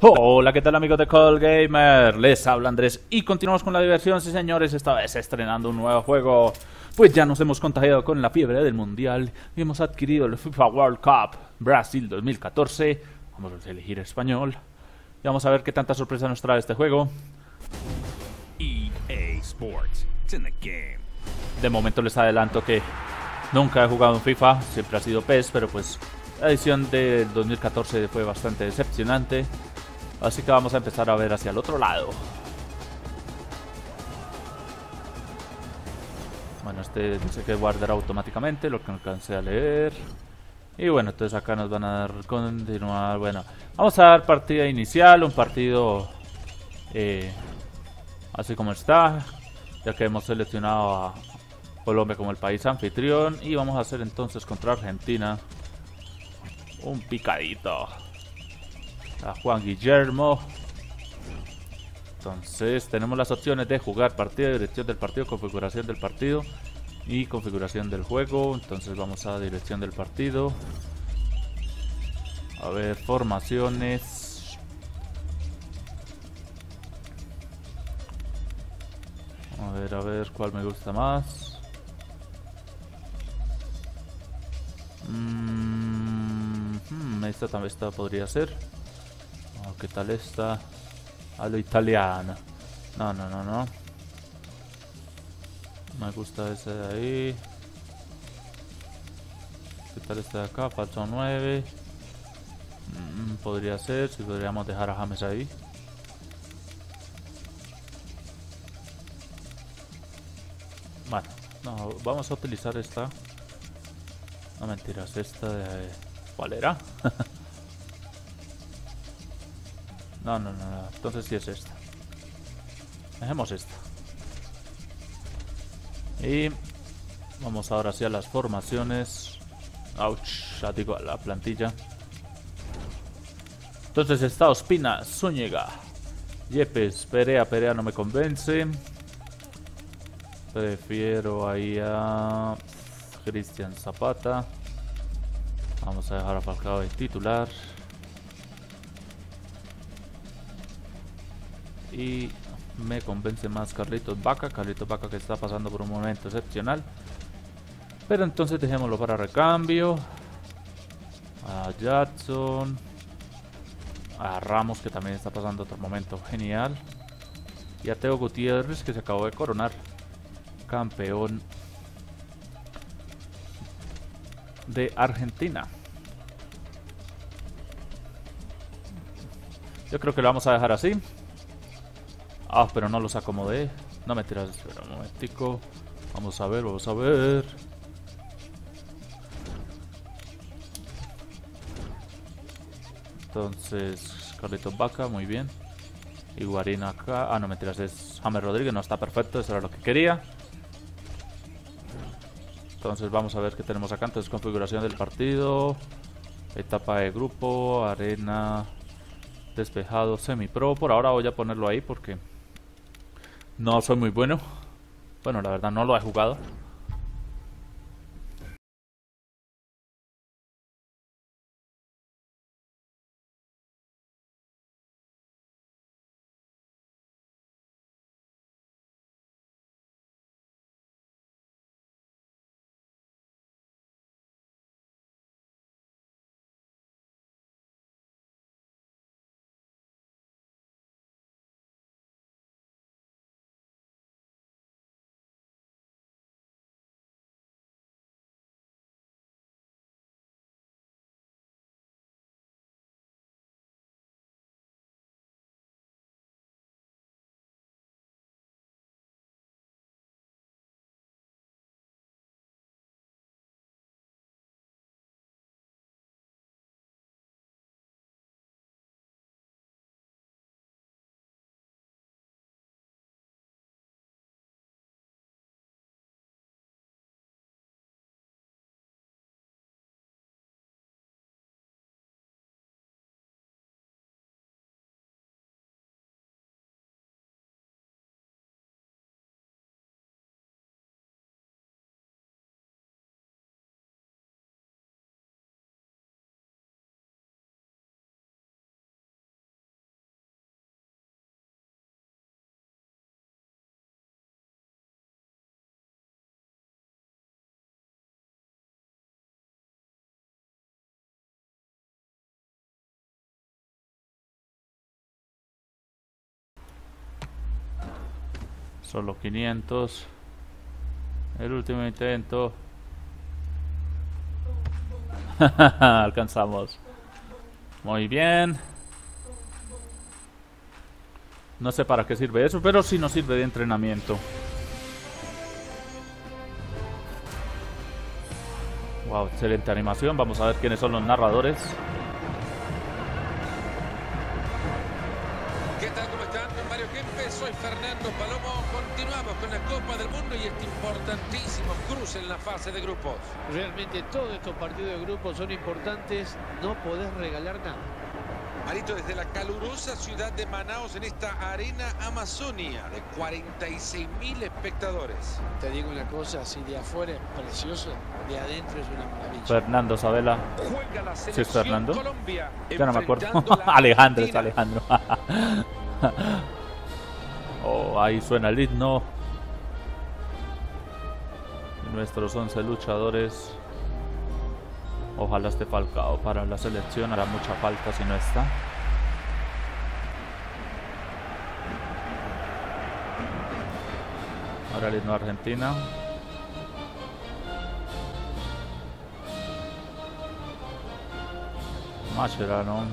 Hola, ¿qué tal amigos de Call Gamer? Les habla Andrés y continuamos con la diversión, sí señores, esta vez estrenando un nuevo juego. Pues ya nos hemos contagiado con la fiebre del mundial y hemos adquirido el FIFA World Cup Brasil 2014. Vamos a elegir español y vamos a ver qué tanta sorpresa nos trae este juego. EA Sports, it's in the game. De momento les adelanto que nunca he jugado en FIFA, siempre ha sido PES, pero pues la edición del 2014 fue bastante decepcionante. Así que vamos a empezar a ver hacia el otro lado. Bueno, este dice que guardará automáticamente lo que alcancé a leer. Y bueno, entonces acá nos van a dar continuar. Bueno, vamos a dar partida inicial, un partido así como está, ya que hemos seleccionado a Colombia como el país anfitrión. Y vamos a hacer entonces contra Argentina un picadito a Juan Guillermo. Entonces tenemos las opciones de jugar partida, dirección del partido, configuración del partido y configuración del juego. Entonces vamos a dirección del partido. A ver, formaciones. A ver cuál me gusta más. Esta podría ser. Oh, ¿qué tal esta? A lo italiano. No. Me gusta ese de ahí. ¿Qué tal este de acá? Falso 9. Podría ser, si podríamos dejar a James ahí. Bueno, no, vamos a utilizar esta. No mentiras, esta de... ¿Cuál era? No, entonces sí es esta. Dejemos esta. Y vamos ahora hacia las formaciones. Ouch, ya digo, la plantilla. Entonces está Ospina, Zúñiga, Yepes, Perea no me convence. Prefiero ahí a Cristian Zapata. Vamos a dejar a Falcao de titular. Y me convence más Carlitos Vaca que está pasando por un momento excepcional. Pero entonces dejémoslo para recambio. A Jackson. A Ramos, que también está pasando otro momento genial. Y a Teo Gutiérrez, que se acabó de coronar campeón de Argentina. Yo creo que lo vamos a dejar así. Ah, pero no los acomodé. No me tiras, espera un momentico. Vamos a ver. Entonces, Carlitos Vaca, muy bien. Higuaín acá. Ah, no, mentiras, es James Rodríguez, no está perfecto, eso era lo que quería. Entonces vamos a ver qué tenemos acá. Entonces, configuración del partido. Etapa de grupo, arena, despejado, semi-pro. Por ahora voy a ponerlo ahí porque no soy muy bueno. Bueno, la verdad no lo he jugado. Solo 500. El último intento. Alcanzamos. Muy bien. No sé para qué sirve eso, pero sí nos sirve de entrenamiento. Wow, excelente animación. Vamos a ver quiénes son los narradores. ¿Qué tal? ¿Cómo están? Mario Kempes, soy Fernando Palomo. Continuamos con la Copa del Mundo y este importantísimo cruce en la fase de grupos. Realmente todos estos partidos de grupos son importantes, no podés regalar nada. Marito, desde la calurosa ciudad de Manaos, en esta arena Amazonia de 46.000 espectadores. Te digo una cosa, si de afuera es precioso, de adentro es una maravilla. Fernando Sabela. Juega la ¿Sí es selección Fernando? Colombia. Ya no me acuerdo. enfrentando a la Alejandro, es Argentina. Alejandro. Oh, ahí suena el himno. Y nuestros 11 luchadores. Ojalá esté Falcao para la selección. Hará mucha falta si no está. Ahora el himno de Argentina. Mascherano.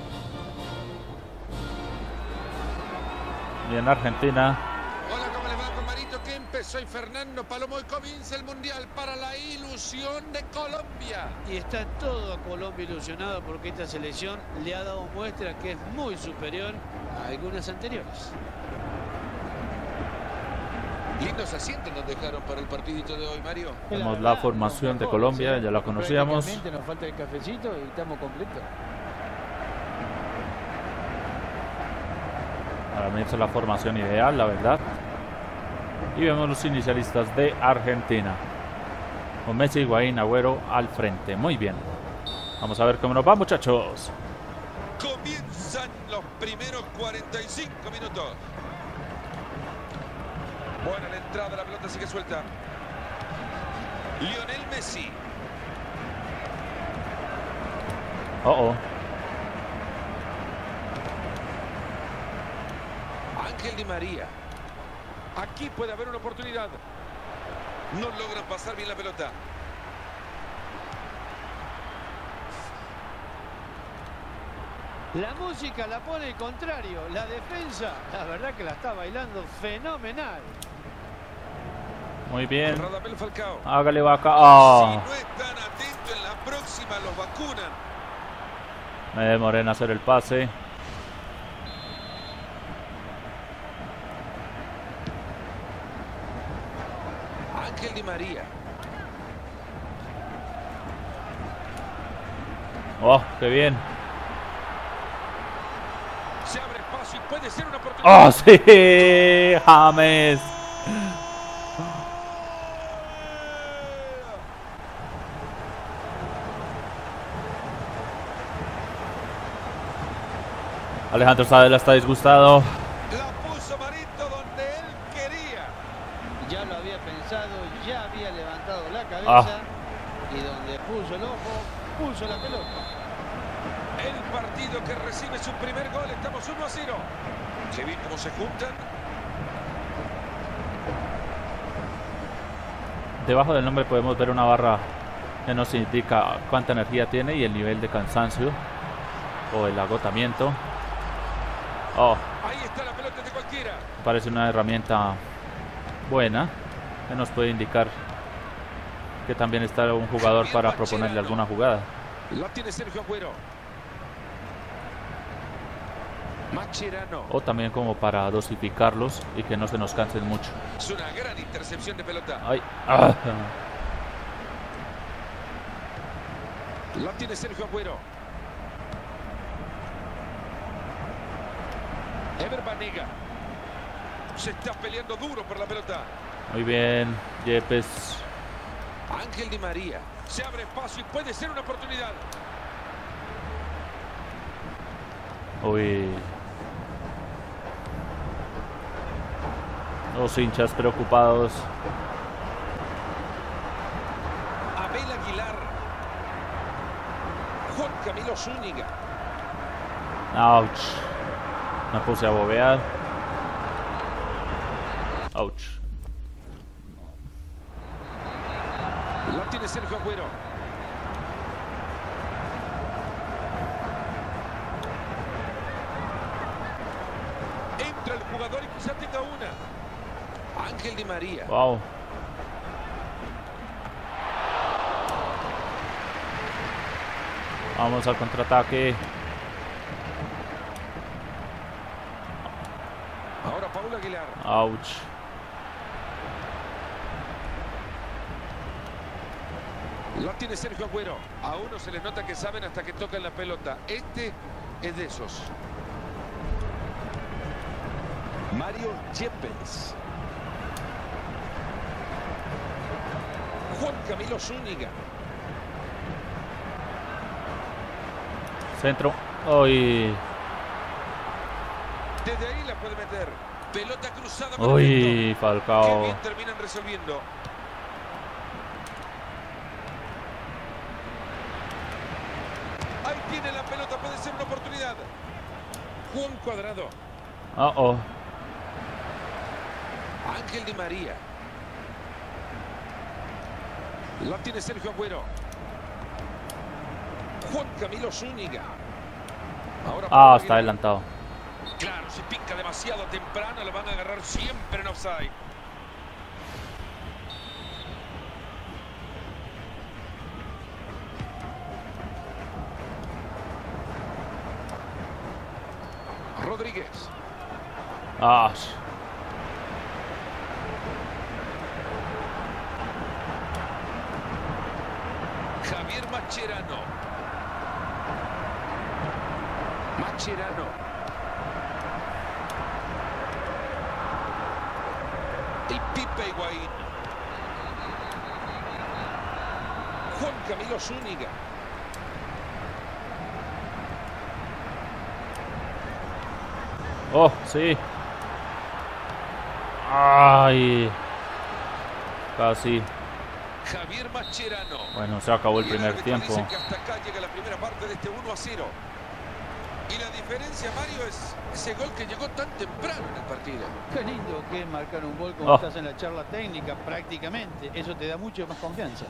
Bien, Argentina. Hola, ¿cómo les va con Marito Kempes? Soy Fernando Palomo y comienza el Mundial para la ilusión de Colombia. Y está todo a Colombia ilusionado porque esta selección le ha dado muestra que es muy superior a algunas anteriores. Lindos asientos nos dejaron para el partidito de hoy, Mario. Tenemos la formación de Colombia, ya la conocíamos. Nos falta el cafecito y estamos completos. Para mí esta es la formación ideal, la verdad. Y vemos los inicialistas de Argentina. Con Messi, Higuaín, Agüero al frente. Muy bien. Vamos a ver cómo nos va, muchachos. Comienzan los primeros 45 minutos. Buena la entrada, la pelota sigue suelta. Lionel Messi. Oh, oh. Ángel Di María. Aquí puede haber una oportunidad. No logran pasar bien la pelota. La música la pone el contrario, la defensa, la verdad que la está bailando fenomenal. Muy bien. Radamel Falcao. Hágale vaca. Oh. Si no están atentos en la próxima, los vacunan. Me demoré en hacer el pase. Ángel Di María. Oh, qué bien. Se abre espacio y puede ser una oportunidad. Oh, sí. James. Alejandro Sabela está disgustado. La puso Marito donde él quería. Ya lo había pensado, ya había levantado la cabeza y donde puso el ojo, puso la pelota. El partido que recibe su primer gol. Estamos 1-0. Se ven cómo se juntan. Debajo del nombre podemos ver una barra que nos indica cuánta energía tiene y el nivel de cansancio o el agotamiento. Oh, Ahí está la pelota de cualquiera. parece una herramienta buena que nos puede indicar que también está un jugador para proponerle alguna jugada. La tiene Sergio Agüero. Mascherano. O también como para dosificarlos y que no se nos cansen mucho. Es una gran intercepción de pelota. Ay. Ah. La tiene Sergio Agüero. Ever Banega. Se está peleando duro por la pelota. Muy bien, Yepes. Ángel Di María. Se abre espacio y puede ser una oportunidad. Uy. Los hinchas preocupados. Abel Aguilar. Juan Camilo Zúñiga. Ouch. Me puse a bobear. Ouch. La tiene Sergio Agüero. Entra el jugador y quizá tenga una. Ángel Di María. Wow. Vamos al contraataque. Ahora Paul Aguilar. Ouch. La tiene Sergio Agüero. A uno se les nota que saben hasta que tocan la pelota. Este es de esos. Mario Yepes. Juan Camilo Zúñiga. Centro. Uy. Desde ahí la puede meter. Pelota cruzada. Con Uy, Qué Falcao. bien terminan resolviendo. Ahí tiene la pelota. Puede ser una oportunidad. Juan Cuadrado. Uh-oh. Ángel Di María. La tiene Sergio Agüero. Juan Camilo Zúñiga. Ahora Ah, está adelantado. Claro, si pica demasiado temprano lo van a agarrar siempre en offside. Rodríguez. Ah. Javier Mascherano. Mascherano. El Pipe Higuaín. Juan Camilo Zúñiga. Oh, sí. Ay. Casi. Javier Mascherano. Bueno, se acabó el Y primer árbitro tiempo. dice que hasta acá llega la primera parte de este 1-0. Y la diferencia, Mario, es ese gol que llegó tan temprano en el partido. Qué lindo que es marcar un gol cuando estás en la charla técnica, prácticamente. Eso te da mucho más confianza.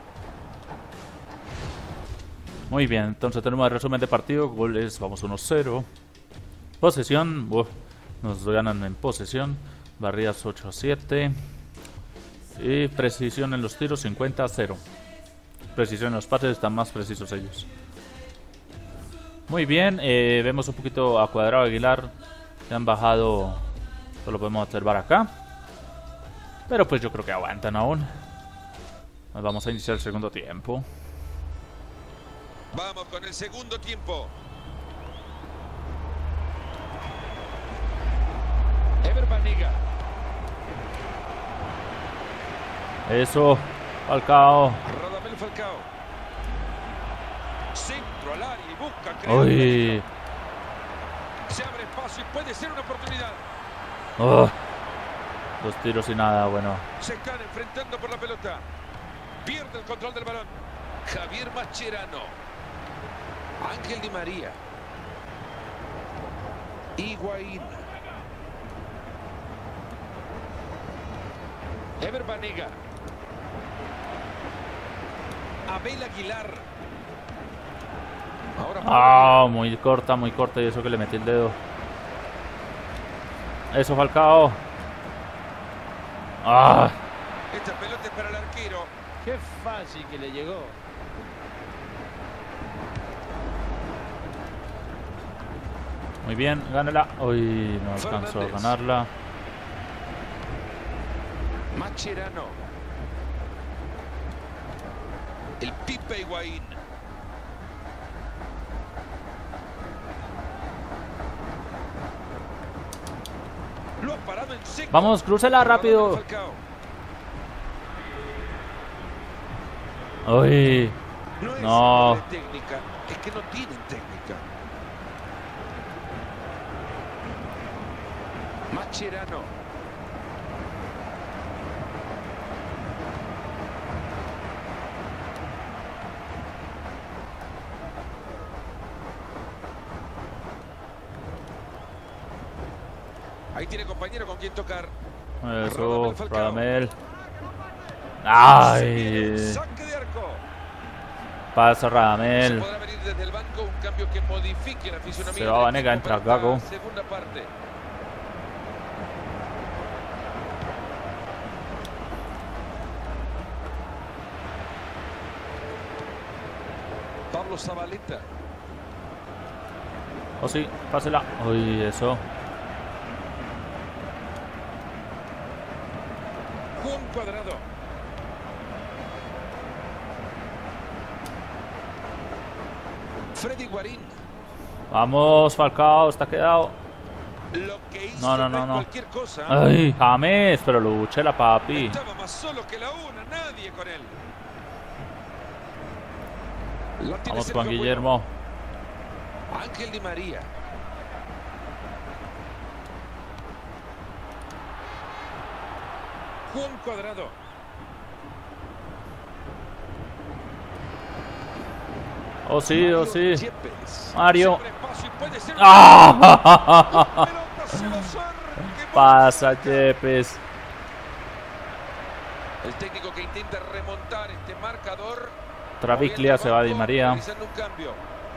Muy bien, entonces tenemos el resumen de partido. Goles, vamos 1-0. Posesión, nos ganan en posesión. Barridas 8-7. Y precisión en los tiros 50-0. Precisión en los pases, están más precisos ellos. Muy bien, vemos un poquito a Cuadrado Aguilar. Se han bajado, esto lo podemos observar acá. Pero pues yo creo que aguantan aún. Nos vamos a iniciar el segundo tiempo. Vamos con el segundo tiempo. Ever Banega. Eso, Falcao. Radamel Falcao. Centro al área y busca. Uy. Se abre espacio y puede ser una oportunidad. Oh. Dos tiros y nada, bueno. Se están enfrentando por la pelota. Pierde el control del balón. Javier Mascherano. Ángel Di María. Higuaín. Ever Banega. Abel Aguilar. Ahora Ah, muy corta y eso que le metí el dedo. Eso, Falcao. Ah. esta pelota es para el arquero. Qué fácil que le llegó. Muy bien, gánala. Uy, no alcanzó a Fernández. ganarla. Mascherano. El Pipe Higuaín. Lo ha parado en seco. Vamos, crúcela rápido. Falcao. Uy. No es No. de técnica, es que no tienen técnica. Mascherano. Ahí tiene compañero con quien tocar. Eso, Radamel. ¡Ay! Saque de arco. Pasa Radamel. Podrá venir desde el banco un cambio que modifique la fisonomía. Se va Vanega, entra Gago. Segunda parte. Pablo Zabaleta. Oh sí, pásela. Uy, eso. Juan Cuadrado. Freddy Guarín. Vamos, Falcao, está quedado. Lo que hizo No. cualquier cosa. Ay, James, pero luche la papi. Estaba más solo que la una, nadie con él. La tiene Vamos Sergio con Guillermo. Bueno. Ángel Di María. Juan Cuadrado. Oh sí, oh sí. Yepes. Mario. Sobrepaso y puede ser ¡Ah! pelota se va a usar. ¡Qué Pasa, Yepes. El técnico que intenta remontar este marcador. Traviclia se va a Di María. Realizando un cambio.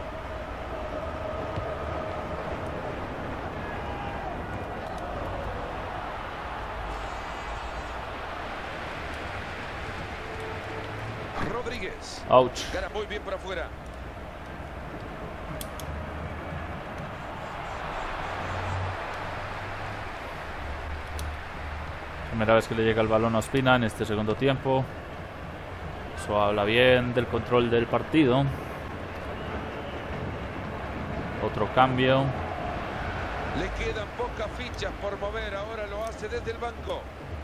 Rodríguez. Ouch. Gana muy bien por afuera. Primera vez que le llega el balón a Ospina en este segundo tiempo. Eso habla bien del control del partido. Otro cambio. Le quedan pocas fichas por mover. Ahora lo hace desde el banco.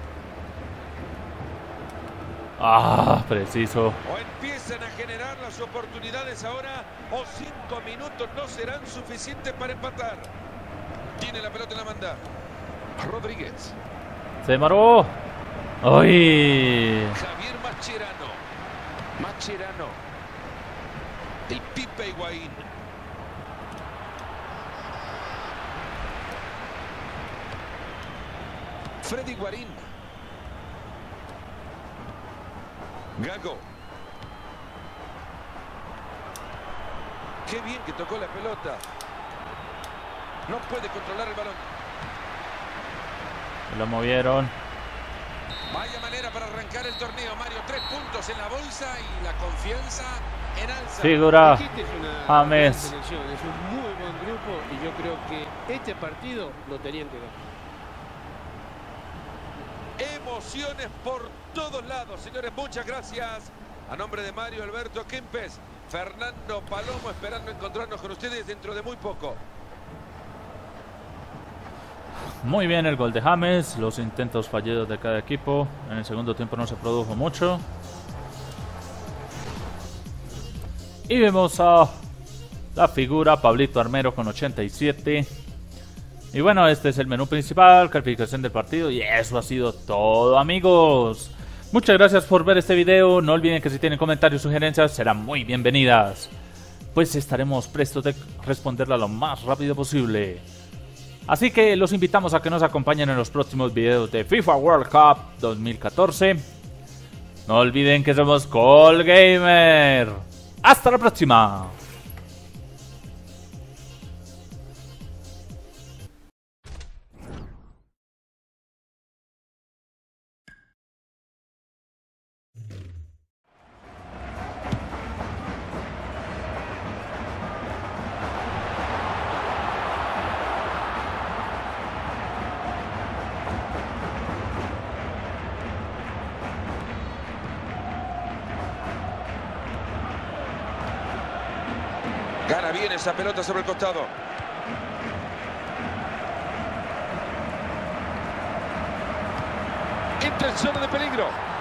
Ah, preciso. O empiezan a generar las oportunidades ahora, o 5 minutos no serán suficientes para empatar. Tiene la pelota en la banda. Rodríguez. Se demoró. ¡Ay! Javier Mascherano. Mascherano. El Pipe Higuaín. Freddy Guarín. Gago. Qué bien que tocó la pelota. No puede controlar el balón. Lo movieron. Vaya manera para arrancar el torneo, Mario. 3 puntos en la bolsa y la confianza en alza. Figura. Dijiste, es una James. gran selección, es un muy buen grupo y yo creo que este partido lo tenían que ganar. Emociones por todos lados, señores. Muchas gracias. A nombre de Mario Alberto Kempes, Fernando Palomo, esperando encontrarnos con ustedes dentro de muy poco. Muy bien el gol de James. Los intentos fallidos de cada equipo. En el segundo tiempo no se produjo mucho. Y vemos a la figura Pablito Armero con 87. Y bueno, este es el menú principal, calificación del partido. Y eso ha sido todo, amigos. Muchas gracias por ver este video. No olviden que si tienen comentarios o sugerencias serán muy bienvenidas, pues estaremos prestos de responderla lo más rápido posible. Así que los invitamos a que nos acompañen en los próximos videos de FIFA World Cup 2014. No olviden que somos Colgamer. ¡Hasta la próxima! Gana bien esa pelota sobre el costado. Entra en zona de peligro.